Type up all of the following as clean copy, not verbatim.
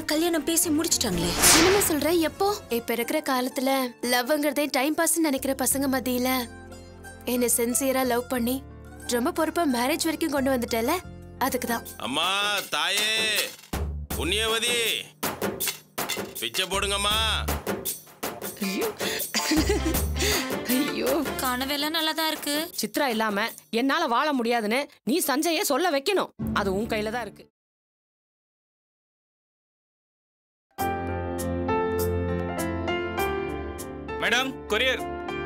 கல்யாணம் பேசி முடிச்சிட்டாங்களே. என்ன சொல்ற? எப்போ? இப்ப இருக்கிற காலத்துல லவ்ங்கிறதே டைம் பாஸ் நினைக்கிற பசங்க மத்தியில என்ன சின்சியரா லவ் பண்ணி ரொம்ப பொறுப்பா மேரேஜ் வரைக்கும் கொண்டு வந்துட்டல, அதுக்குதான். அம்மா தாயே புண்ணியவதி பிச்சை போடுங்கம்மா. ஐயோ, கனவெல்லாம் நல்லாதான் இருக்கு. சித்ரா இல்லாம என்னால வாழ முடியாதுன்னு நீ சஞ்சய சொல்ல வைக்கணும். அது உன் கையில தான் இருக்கு. Madam, courier.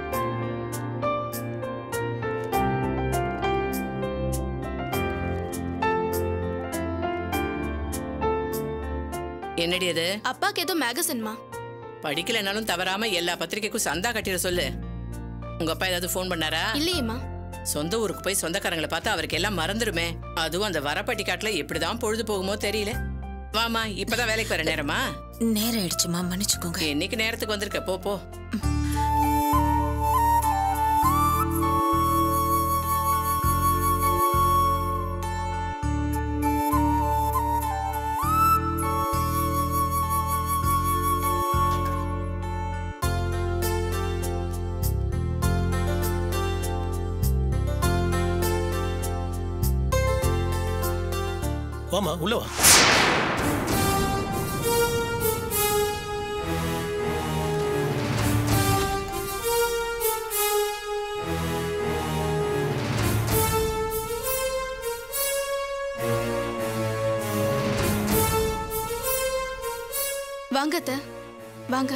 என்னடி அது? அப்பாக்கு ஏதோ மேகசின்மா. படிக்கலனாலும் தவறாம எல்லா பத்திரிக்கைக்கும் சந்தா கட்டிட சொல்லு. உங்க அப்பா ஏதாவது போன் பண்ணாரா? இல்லையேம்மா. சொந்த ஊருக்கு போய் சொந்தக்காரங்களை பார்த்தா அவருக்கு எல்லாம் மறந்துடுமே. அதுவும் அந்த வரப்பட்டி காட்டுல எப்படிதான் பொழுது போகுமோ தெரியல. வாமா, இப்பதான் வேலைக்கு வர நேரமா? நேரம் ஆயிடுச்சுமா, மன்னிச்சுக்கோங்க. என்னைக்கு நேரத்துக்கு வந்திருக்க? போ போ. வாமா, உள்ள வா. வாங்க அத்தை, வாங்க.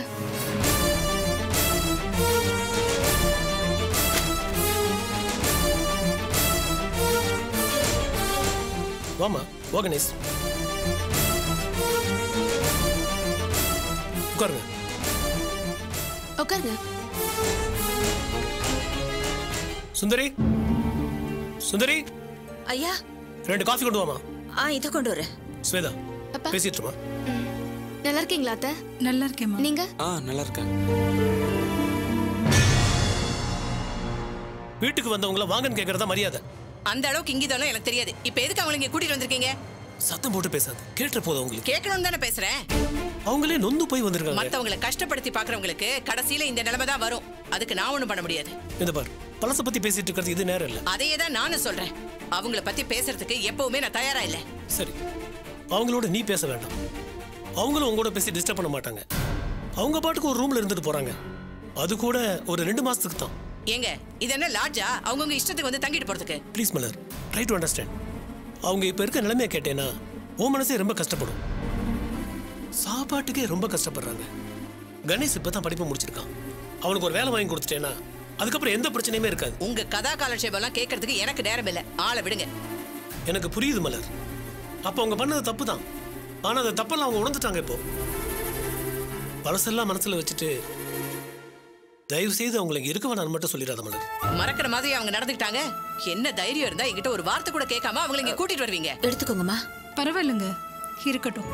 வாமா, வா கணேஷ். உட்காருங்க. உட்காருங்க. சுந்தரி, சுந்தரி. ஐயா. 2 காஃபி கொண்டு வாமா. இதை கொண்டு வரேன். ஸ்வேதா, அப்பா பேசிட்டுமா? நல்லா இருக்கீங்களா அத்தை? நல்லா இருக்கேம்மா. நீங்க? நல்லா இருக்கேன். வீட்டுக்கு வந்தவங்கள வாங்கன்னு கேக்குறதா மரியாதை. அந்த அளவுக்கு இங்கிதெல்லாம் எனக்கு தெரியாது. இப்ப எதுக்கு அவங்களை இங்க கூட்டிட்டு வந்திருக்கீங்க? சத்தம் போட்டு பேசாது, கேட்ட போதும். உங்களுக்கு கேட்கணும்னு தானே பேசுறேன். அவங்களே நொந்து போய் வந்திருக்காங்க. மத்தவங்களை கஷ்டப்படுத்தி பாக்குறவங்களுக்கு கடைசியில இந்த நிலைமை தான் வரும். அதுக்கு நான் ஒண்ணும் பண்ண முடியாது. இந்த பார், பழச பத்தி பேசிட்டு இருக்கிறது இது நேரம் இல்ல. அதையே தான் நானும் சொல்றேன். அவங்கள பத்தி பேசுறதுக்கு எப்பவுமே நான் தயாரா இல்ல. சரி, அவங்களோட நீ பேச வேண்டாம். அவங்களும் உங்களோட பேசி டிஸ்டர்ப் பண்ண மாட்டாங்க. அவங்க பாட்டுக்கு ஒரு ரூம்ல இருந்துட்டு போறாங்க. அது கூட ஒரு 2 மாசத்துக்கு தான். ஏங்க, இது என்ன லாட்ஜா? அவங்கவுங்க இஷ்டத்துக்கு வந்து தங்கிட்டு போறதுக்கு? Please Malar, try to understand. அவங்க இப்ப இருக்க நிலைமையை கேட்டேன்னா உன் மனசே ரொம்ப கஷ்டப்படும். சாப்பாட்டுக்கே ரொம்ப கஷ்டப்படுறாங்க. கணேஷ் இப்பதான் படிப்பு முடிச்சிருக்கான். அவனுக்கு ஒரு வேலை வாங்கி கொடுத்துட்டேன்னா அதுக்கப்புறம் எந்த பிரச்சனையுமே இருக்காது. உங்க கதா காலட்சேபம் எல்லாம் கேட்கறதுக்கு எனக்கு நேரம் இல்ல. ஆளை விடுங்க. எனக்கு புரியுது மலர். அப்ப அவங்க பண்ணது தப்பு தான். ஆனா அந்த தப்பெல்லாம் அவங்க உணர்ந்துட்டாங்க. இப்போ பழசெல்லாம் மனசுல வச்சுட்டு தயவு செய்து அவங்களை இங்க இருக்க வேணாம்னு மட்டும் சொல்லிடாத மலர். மறக்கிற மாதிரி அவங்க நடந்துக்கிட்டாங்க. என்ன தைரியம் இருந்தா என்கிட்ட ஒரு வார்த்தை கூட கேட்காம அவங்களை இங்க கூட்டிட்டு வருவீங்க? எடுத்துக்கோங்கம்மா. பரவாயில்லைங்க, இருக்கட்டும்.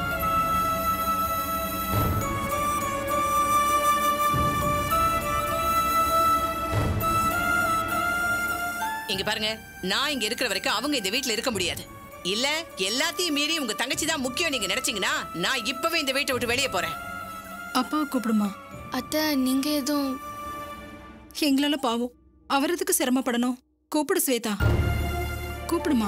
இங்க பாருங்க, நான் இங்க இருக்கிற வரைக்கும் அவங்க இந்த வீட்டுல இருக்க முடியாது. இல்ல எல்லாத்தையும் மீறி உங்க தங்கச்சி தான் முக்கியம் நீங்க நினைச்சீங்கன்னா நான் இப்பவே இந்த வீட்டை விட்டு வெளியே போறேன். அப்பாவை கூப்பிடுமா? அத்தை, நீங்க எதுவும்? எங்களால பாவம், அவர் எதுக்கு சிரமப்படணும்? கூப்பிடு ஸ்வேதா, கூப்பிடுமா.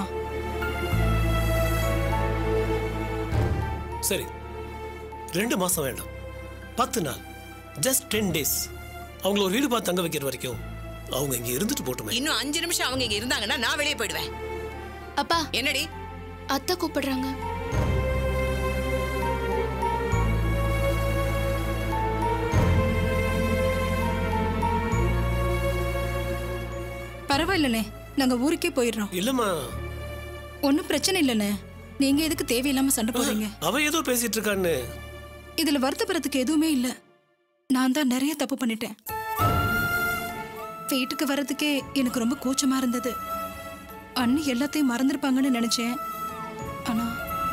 சரி, 2 மாசம் வேண்டாம், 10 நாள், ஜஸ்ட் 10 days. அவங்கள ஒரு வீடு பார்த்து தங்க வைக்கிற வரைக்கும் அவங்க இங்க இருந்துட்டு போட்டுமே. இன்னும் 5 நிமிஷம் அவங்க இங்க இருந்தாங்கன்னா நான் வெளியே போயிடுவேன். அப்பா. என்னடி? அத்தை கூப்பிடுறாங்க. பரவாயில்லண்ணே, நாங்க ஊருக்கே போயிடுறோம். இல்லம்மா, ஒன்னும் பிரச்சனை இல்லண்ணே. நீங்க எதுக்கு தேவையில்லாம சண்டை போடுறீங்க? அவ ஏதோ பேசிட்டு இருக்கான்னு. இதுல வருத்தப்படுறதுக்கு எதுவுமே இல்ல. நான் தான் நிறைய தப்பு பண்ணிட்டேன். வீட்டுக்கு வர்றதுக்கே எனக்கு ரொம்ப கூச்சமா இருந்தது. அண்ணி எல்லாத்தையும் மறந்துருப்பாங்கன்னு நினைச்சேன். ஆனா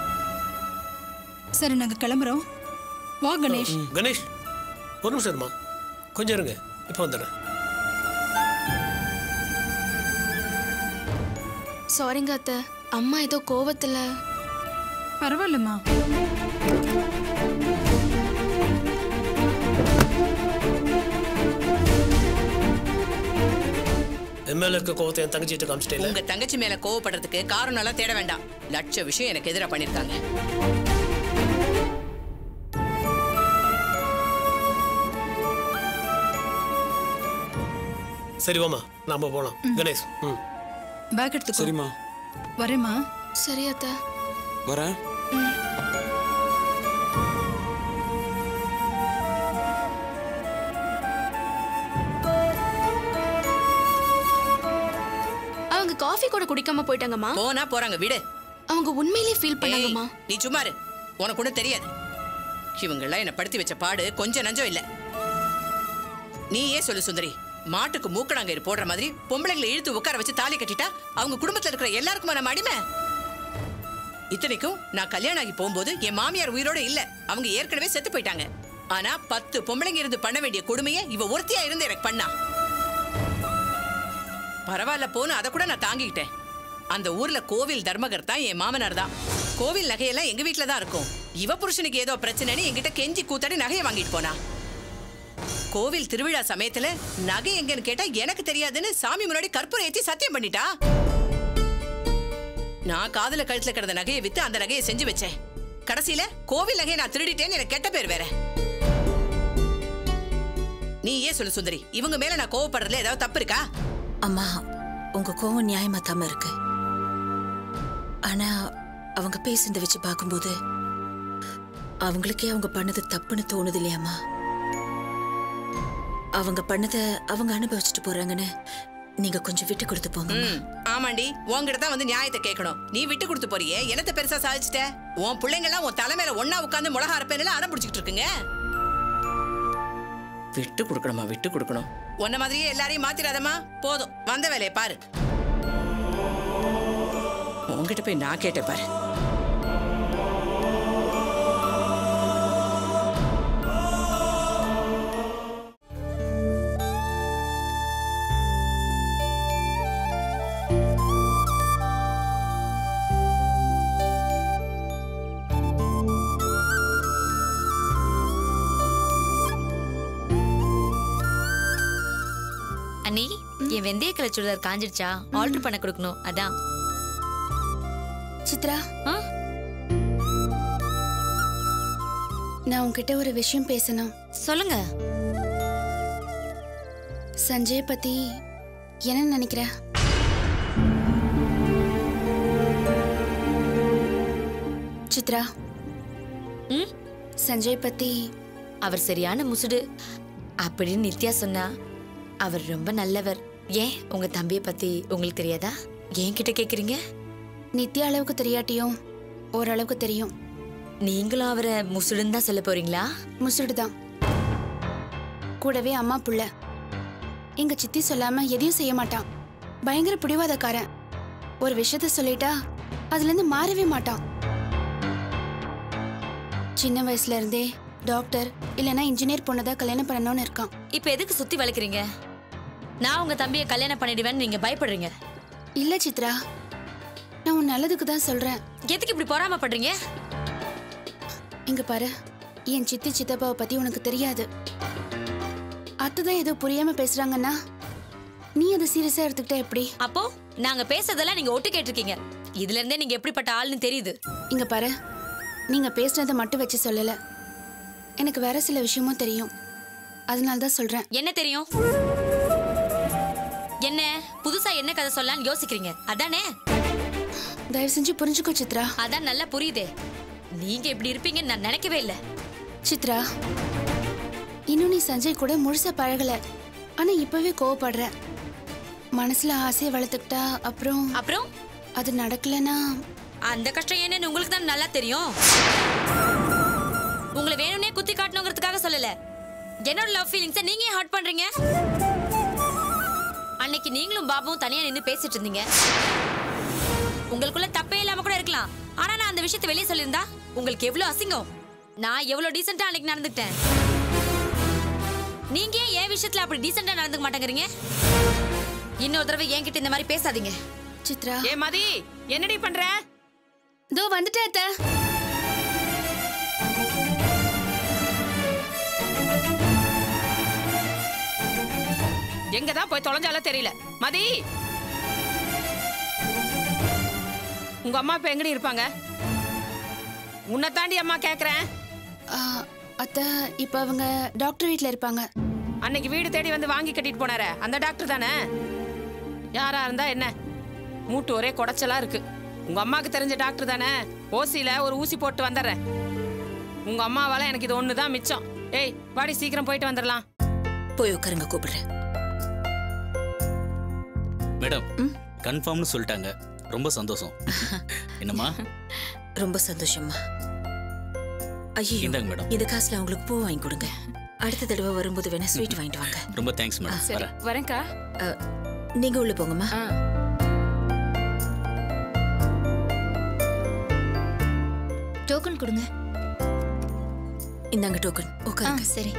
சரி, நாங்க கிளம்புறோம். வா கணேஷ். கணேஷ், ஒரு நிமிஷம் இருமா, கொஞ்சம் இருங்க, இப்ப வந்துடுறேன். சாரிங்க அத்தை, அம்மா ஏதோ கோவத்துல. பரவாயில்லம்மா. எம்எல்ஏ இருக்க கோவத்தை என் தங்கச்சிட்டு காமிச்சிட்டே. உங்க தங்கச்சி மேல கோவப்படுறதுக்கு காரணம் எல்லாம் தேட வேண்டாம். லட்ச விஷயம் எனக்கு எதிராக பண்ணிருக்காங்க. சரி வாமா, நாம போலாம். கணேஷ் பேக் எடுத்துக்கோ. சரிம்மா. வரேம்மா. சரி அத்தை. வரேன். அவங்க காஃபி கூட குடிக்காம போயிட்டாங்கம்மா. போனா போறாங்க, விடு. அவங்க உண்மையிலேயே ஃபீல் பண்ணாங்கம்மா. நீ சும்மா இரு, உனக்கு கூட தெரியாது. இவங்கெல்லாம் என்ன படுத்தி வச்ச பாடு கொஞ்சம் நஞ்சம் இல்ல. நீயே சொல்லு சுந்தரி, மாட்டுக்கு மூக்கணாங்கயிறு போடுற மாதிரி பொம்பளைங்களை இழுத்து உட்கார வச்சு தாலி கட்டிட்டா அவங்க குடும்பத்துல இருக்கிற எல்லாருக்குமா நம்ம அடிமை? இத்தனைக்கும் நான் கல்யாணம் ஆகி போகும்போது என் மாமியார் உயிரோட இல்ல, அவங்க ஏற்கனவே செத்து போயிட்டாங்க. ஆனா 10 பொம்பளைங்க இருந்து பண்ண வேண்டிய கொடுமையை இவ ஒருத்தியா இருந்து எனக்கு பண்ணா. பரவாயில்ல போன்னு அதை கூட நான் தாங்கிக்கிட்டேன். அந்த ஊர்ல கோவில் தர்மகர் தான் என் மாமனார் தான். கோவில் நகையெல்லாம் எங்க வீட்டுல தான் இருக்கும். இவ புருஷனுக்கு ஏதோ பிரச்சனைன்னு என்கிட்ட கெஞ்சி கூத்தாடி நகையை வாங்கிட்டு போனா. கோவில் திருவிழா சமயத்துல நகை எங்கன்னு கேட்டா எனக்கு தெரியாதுன்னு சாமி முன்னாடி கற்பூரம் ஏத்தி சத்தியம் பண்ணிட்டா. நான் காதுல கழுத்துல கிடந்த நகையை வித்து அந்த நகையை செஞ்சு வச்சேன். கடைசியில கோவில் நகையை நான் திருடிட்டேன்னு எனக்கு கெட்ட பேர் வேற. நீ ஏன் சொல்லு சுந்தரி, இவங்க மேல நான் கோவப்படுறதுல ஏதாவது தப்பு இருக்கா? அம்மா, உங்க கோவம் நியாயமா தாம இருக்கு. ஆனா அவங்க பேசுறத வச்சு பார்க்கும்போது அவங்களுக்கே அவங்க பண்ணது தப்புன்னு தோணுது இல்லையாம்மா? அவங்க பண்ணத அவங்க அனுபவிச்சுட்டு போறாங்கன்னு நீங்க கொஞ்சம் விட்டு கொடுத்து போங்க. ஆமாண்டி, உன்கிட்ட தான் வந்து நியாயத்தை கேட்கணும். நீ விட்டு கொடுத்து போறியே, என்னத்த பெருசா சாதிச்சிட்ட? உன் பிள்ளைங்க எல்லாம் உன் தலைமையில ஒன்னா உட்காந்து மிளகா அரைப்பேன்னு அடம் பிடிச்சிட்டு இருக்குங்க. விட்டு கொடுக்கணுமா? விட்டு கொடுக்கணும். உன்ன மாதிரியே எல்லாரையும் மாத்திராதமா. போதும், வந்த வேலையை பாரு. உன்கிட்ட போய் நான் கேட்டேன் பாரு. அண்ணி, என் வெந்தய கலர் சுடிதார் காஞ்சிடுச்சா? ஆல்டர் பண்ண கொடுக்கணும், அதான். சித்ரா, நான் உன்கிட்ட ஒரு விஷயம் பேசணும். சொல்லுங்க. சஞ்சய் பத்தி என்ன நினைக்கிற? சித்ரா, சஞ்சய் பத்தி அவர் சரியான முசுடு அப்படின்னு நித்யா சொன்னா. அவர் ரொம்ப நல்லவர். ஏன் உங்க தம்பிய பத்தி உங்களுக்கு தெரியாதா? ஏன் கிட்ட கேக்குறீங்க? நித்யா அளவுக்கு தெரியாட்டியும் ஓரளவுக்கு தெரியும். நீங்களும் அவரை முசுடுன்னு தான் சொல்ல போறீங்களா? முசுடுதான். கூடவே அம்மா புள்ள. எங்க சித்தி சொல்லாம எதையும் செய்ய மாட்டான். பயங்கர பிடிவாதக்காரன். ஒரு விஷயத்த சொல்லிட்டா அதுல இருந்து மாறவே மாட்டான். சின்ன வயசுல இருந்தே டாக்டர் இல்லனா இன்ஜினியர் பொண்ணதான் கல்யாணம் பண்ணணும்னு இருக்கான். இப்ப எதுக்கு சுத்தி வளைக்கிறீங்க? நான் உங்க தம்பியை கல்யாணம் பண்ணிடுவேன்னு நீங்க பயப்படுறீங்க. இல்ல சித்ரா, நான் உன் நல்லதுக்கு தான் சொல்றேன். எதுக்கு இப்படி பொறாமப்படுறீங்க? இங்க பாரு, என் சித்தி சித்தப்பாவை பத்தி உனக்கு தெரியாது. அத்தைதான் ஏதோ புரியாம பேசுறாங்கன்னா நீ அதை சீரியஸா எடுத்துக்கிட்ட எப்படி? அப்போ நாங்க பேசுறதெல்லாம் நீங்க ஒட்டு கேட்டிருக்கீங்க. இதுல இருந்தே நீங்க எப்படிப்பட்ட ஆள்னு தெரியுது. இங்க பாரு, நீங்க பேசுனதை மட்டும் வச்சு சொல்லல, எனக்கு வேற சில விஷயமும் தெரியும். அதனால தான் சொல்றேன். என்ன தெரியும்? என்ன புதுசா என்ன கதை சொல்லலாம்னு யோசிக்கிறீங்க அதானே? தயவு செஞ்சு புரிஞ்சுக்கோ சித்ரா. அதான் நல்லா புரியுதே. நீங்க இப்படி இருப்பீங்கன்னு நான் நினைக்கவே இல்லை. சித்ரா, இன்னும் நீ சஞ்சய் கூட முழுசா பழகல. ஆனா இப்பவே கோவப்படுற. மனசுல ஆசையை வளர்த்துக்கிட்டா அப்புறம் அது நடக்கலன்னா அந்த கஷ்டம் என்னன்னு உங்களுக்கு தான் நல்லா தெரியும். உங்களை வேணும்னே குத்தி காட்டணுங்கிறதுக்காக சொல்லல. என்னோட லவ் ஃபீலிங்ஸை நீங்க ஏன் ஹர்ட் பண்றீங்க? அன்னைக்கு நீங்களும் பாபுவும் தனியா நின்று பேசிட்டு இருந்தீங்க. உங்களுக்குள்ள தப்பே இல்லாம கூட இருக்கலாம். ஆனா நான் அந்த விஷயத்தை வெளியே சொல்லியிருந்தா உங்களுக்கு எவ்வளவு அசிங்கம். நான் எவ்வளவு டீசெண்டா அன்னைக்கு நடந்துக்கிட்டேன். நீங்க ஏன் விஷயத்துல அப்படி டீசெண்டா நடந்துக்க மாட்டேங்கிறீங்க? இன்னொரு தடவை என்கிட்ட இந்த மாதிரி பேசாதீங்க. சித்ரா. ஏ மதி, என்னடி பண்ற? தோ வந்துட்டே அத்தை. எங்கதான் போய் தொலைஞ்சாலும் தெரியல. மதி, உங்க அம்மா இப்ப எங்கடி இருப்பாங்க? உன்னை தாண்டி அம்மா கேக்குறேன். அத்தை இப்ப அவங்க டாக்டர் வீட்ல இருப்பாங்க. அன்னைக்கு வீடு தேடி வந்து வாங்கி கட்டிட்டு போனாரே அந்த டாக்டர் தானே? யாரா இருந்தா என்ன, மூட்டு ஒரே குடைச்சலா இருக்கு. உங்க அம்மாக்கு தெரிஞ்ச டாக்டர் தானே? ஓசியில ஒரு ஊசி போட்டு வந்துடுறேன். உங்க அம்மாவால எனக்கு இது ஒண்ணுதான் மிச்சம். ஏய் வாடி, சீக்கிரம் போயிட்டு வந்துடலாம். போய் உட்காருங்க, கூப்பிடுறேன். மேடம் கன்ஃபார்ம்னு சொல்லிட்டாங்க. ரொம்ப சந்தோஷம். என்னம்மா? ரொம்ப சந்தோஷம்மா. ஐயோ இந்தாங்க மேடம். இந்த காசுல அவங்களுக்கு பூ வாங்கி கொடுங்க. அடுத்த தடவை வரும்போது வேணா ஸ்வீட் வாங்கிட்டு வாங்க. ரொம்ப தேங்க்ஸ் மேடம். வரேன். வரேன்க்கா. நீங்க உள்ள போங்கம்மா. டோக்கன் கொடுங்க. இந்தாங்க டோக்கன். உட்காருங்க. சரி.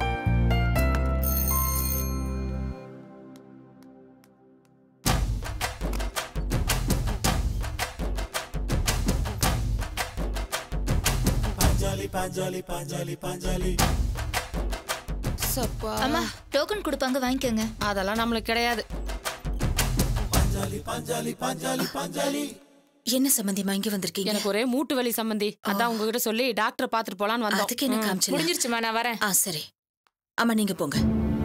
அம்மா டோக்கன் கொடுப்பாங்க, வாங்கிக்கோங்க. அதெல்லாம் நம்மளுக்கு கிடையாது. என்ன சம்பந்தியமா இங்க வந்திருக்கீங்க? எனக்கு ஒரே மூட்டு வலி சம்பந்தி. அதான் உங்ககிட்ட சொல்லி டாக்டரை பாத்துட்டு போலான்னு வந்தோம். அதுக்கு என்ன காமிச்சல? முடிஞ்சிருச்சுமா, நான் வரேன். சரி. அம்மா நீங்க போங்க.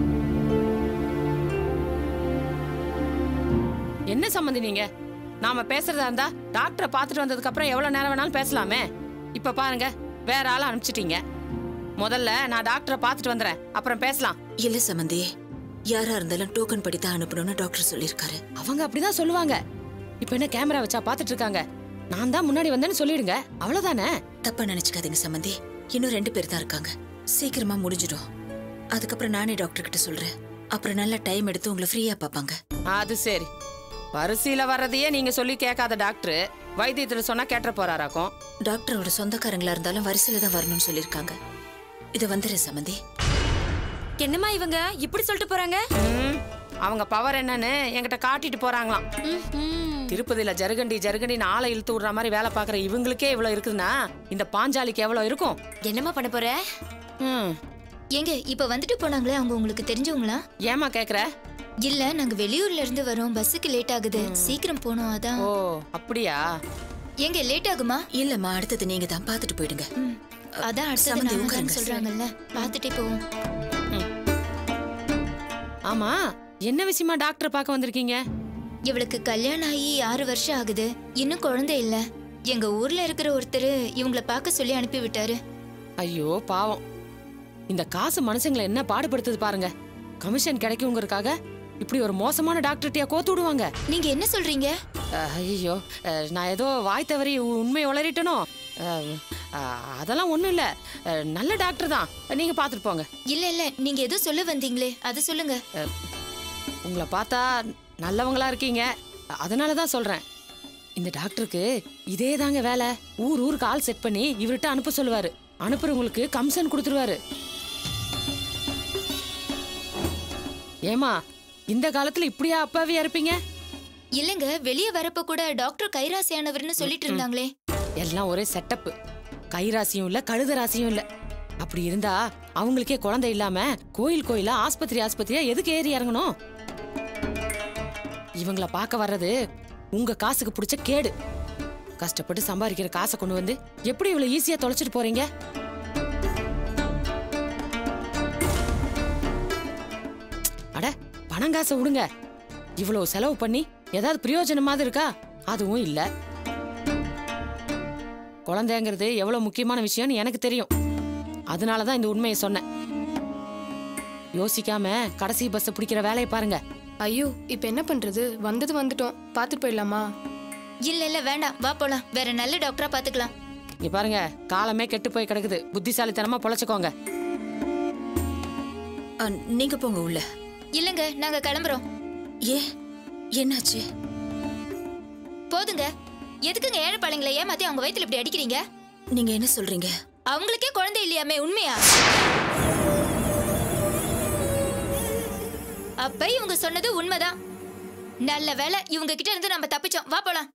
என்ன சம்பந்தி நீங்க? நாம பேசுறதா இருந்தா டாக்டரை பாத்துட்டு வந்ததுக்கு அப்புறம் எவ்வளவு நேரம் வேணாலும் பேசலாமே. இப்ப பாருங்க, வேற ஆள அனுப்பிச்சிட்டீங்க. முதல்ல நான் டாக்டரை பாத்துட்டு வந்துறேன், அப்புறம் பேசலாம். இல்ல சம்பந்தி, யாரா இருந்தாலும் டோக்கன் படி தான் அனுப்பணும்னு டாக்டர் சொல்லிருக்காரு. அவங்க அப்படிதான் சொல்லுவாங்க. இப்ப என்ன கேமரா வச்சா பாத்துட்டு இருக்காங்க? நான் தான் முன்னாடி வந்தேன்னு சொல்லிடுங்க, அவ்வளவுதானே. தப்பா நினைச்சுக்காதீங்க சம்பந்தி. இன்னும் 2 பேர் தான் இருக்காங்க. சீக்கிரமா முடிஞ்சிடும். அதுக்கப்புறம் நானே டாக்டர் கிட்ட சொல்றேன். அப்புறம் நல்ல டைம் எடுத்து உங்களை ஃப்ரீயா பாப்பாங்க. அது சரி. வரிசையில வர்றதையே நீங்க சொல்லி கேட்காத டாக்டர் வைத்தியத்துல சொன்னா கேட்ட போறாராக்கும். டாக்டரோட சொந்தக்காரங்களா இருந்தாலும் வரிசையில தான் வரணும்னு சொல்லிருக்காங்க. இது வந்துடுறேன் சம்பந்தி. என்னம்மா இவங்க இப்படி சொல்லிட்டு போறாங்க? அவங்க பவர் என்னன்னு என்கிட்ட காட்டிட்டு போறாங்களாம். திருப்பதியில ஜருகண்டி ஜருகண்டின்னு ஆளை இழுத்து விடுற மாதிரி வேலை பாக்குற இவங்களுக்கே இவ்வளவு இருக்குதுன்னா இந்த பாஞ்சாலிக்கு எவ்வளவு இருக்கும்? என்னம்மா பண்ண போற? ஏங்க இப்ப வந்துட்டு போனாங்களே, அவங்க உங்களுக்கு தெரிஞ்சவங்களா? ஏமா கேக்குற? இல்ல, நாங்க வெளியூர்ல இருந்து வரோம், பஸ்ஸுக்கு லேட் ஆகுது, சீக்கிரம் போனோம் அதான். ஓ அப்படியா? ஏங்க லேட் ஆகுமா? இல்லம்மா, அடுத்தது நீங்க தான் பாத்துட்டு போயிடுங்க. அதான் அடுத்தது நாங்க சொல்றாங்கல்ல, பாத்துட்டே போவோம். ஆமா, என்ன விஷயமா டாக்டர் பார்க்க வந்திருக்கீங்க? இவளுக்கு கல்யாணம் ஆகி 6 வருஷம் ஆகுது, இன்னும் குழந்தை இல்ல. எங்க ஊர்ல இருக்கிற ஒருத்தர் இவங்கள பார்க்க சொல்லி அனுப்பி விட்டாரு. ஐயோ பாவம், இந்த காசு மனுஷங்களை என்ன பாடுபடுத்துது பாருங்க. கமிஷன் கிடைக்குங்கிறதுக்காக இப்படி ஒரு மோசமான டாக்டர்ட்டியா கோத்து விடுவாங்க. நீங்க என்ன சொல்றீங்க? ஐயோ, நான் ஏதோ வாய் தவறி உண்மை உளறிட்டனோ? அதெல்லாம் ஒண்ணும் இல்ல, நல்ல டாக்டர் தான், நீங்க பாத்துட்டு போங்க. இல்ல இல்ல, நீங்க ஏதோ சொல்ல வந்தீங்களே, அது சொல்லுங்க. உங்களை பார்த்தா நல்லவங்களா இருக்கீங்க, அதனாலதான் சொல்றேன். இந்த டாக்டருக்கு இதே தாங்க வேலை. ஊருக்கு ஆள் செட் பண்ணி இவர்கிட்ட அனுப்ப சொல்லுவாரு. அனுப்புறவங்களுக்கு கமிஷன் கொடுத்துருவாரு. ஏமா, இந்த காலத்துல இப்படியா அப்பாவியா இருப்பீங்க? இல்லங்க, வெளியே வரப்ப கூட டாக்டர் கைராசியானவர்னு சொல்லிட்டு இருந்தாங்களே. எல்லாம் ஒரே செட்டப். கைராசியும் இல்ல, கழுத ராசியும் இல்ல. அப்படி இருந்தா அவங்களுக்கே குழந்தை இல்லாம கோயிலா ஆஸ்பத்திரியா எதுக்கு ஏறி இறங்கணும்? இவங்கள பார்க்க வர்றது உங்க காசுக்கு பிடிச்ச கேடு. கஷ்டப்பட்டு சம்பாதிக்கிற காசை கொண்டு வந்து எப்படி இவ்வளவு ஈஸியா தொலைச்சிட்டு போறீங்க? அட, பணம் காசை விடுங்க. இவ்வளவு செலவு பண்ணி ஏதாவது பிரயோஜனமாவது இருக்கா? அதுவும் இல்ல. குழந்தைங்கிறது எவ்வளவு முக்கியமான விஷயம்னு எனக்கு தெரியும். அதனாலதான் இந்த உண்மையை சொன்னேன். யோசிக்காம கடைசி பஸ் பிடிக்கிற வேலையை பாருங்க. ஐயோ, இப்ப என்ன பண்றது? வந்தது வந்துட்டோம், பாத்துட்டு போயிடலாமா? இல்ல இல்ல வேண்டாம், வா போலாம், வேற நல்ல டாக்டரா பாத்துக்கலாம். இங்க பாருங்க, காலமே கெட்டு போய் கிடக்குது, புத்திசாலித்தனமா பொழைச்சுக்கோங்க. நீங்க போங்க உள்ள. இல்லங்க, நாங்க கிளம்புறோம். என்னாச்சு? போதுங்க, எதுக்குங்க ஏழை பாளையங்களை ஏமாத்தி அவங்க வயித்துல இப்படி அடிக்கிறீங்க? நீங்க என்ன சொல்றீங்க? அவங்களுக்கே குழந்தை இல்லையாமே, உண்மையா? அப்ப இவங்க சொன்னது உண்மைதான். நல்ல வேலை, இவங்க கிட்ட இருந்து நம்ம தப்பிச்சோம். வா போலாம்.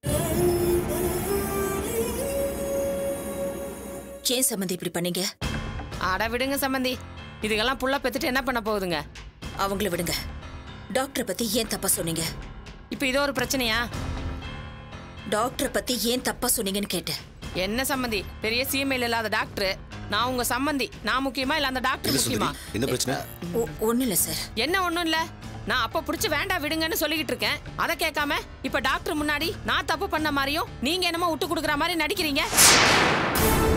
ஏன் சம்பந்தி இப்படி பண்ணீங்க? அட விடுங்க சம்பந்தி, இதுக்கெல்லாம் புள்ள பெத்துட்டு என்ன பண்ண போகுதுங்க? அவங்கள விடுங்க. டாக்டரை பத்தி ஏன் தப்பா சொன்னீங்க? இப்போ இதோ ஒரு பிரச்சனையா? டாக்டரை பத்தி ஏன் தப்பா சொன்னீங்கன்னு கேட்டேன். என்ன சம்மந்தி? பெரிய சீமையில் இல்லாத டாக்டர். நான் உங்க சம்மந்தி. நான் முக்கியமா இல்ல அந்த டாக்டர் முக்கியமா? என்ன பிரச்சனை? ஒண்ணும் இல்ல சார். என்ன ஒண்ணும் இல்ல? நான் அப்ப புடிச்சு வேண்டாம் விடுங்கன்னு சொல்லிக்கிட்டு இருக்கேன். அதை கேட்காம இப்ப டாக்டர் முன்னாடி நான் தப்பு பண்ண மாதிரியும் நீங்க என்னமோ விட்டு கொடுக்குற மாதிரி நடிக்கிறீங்க.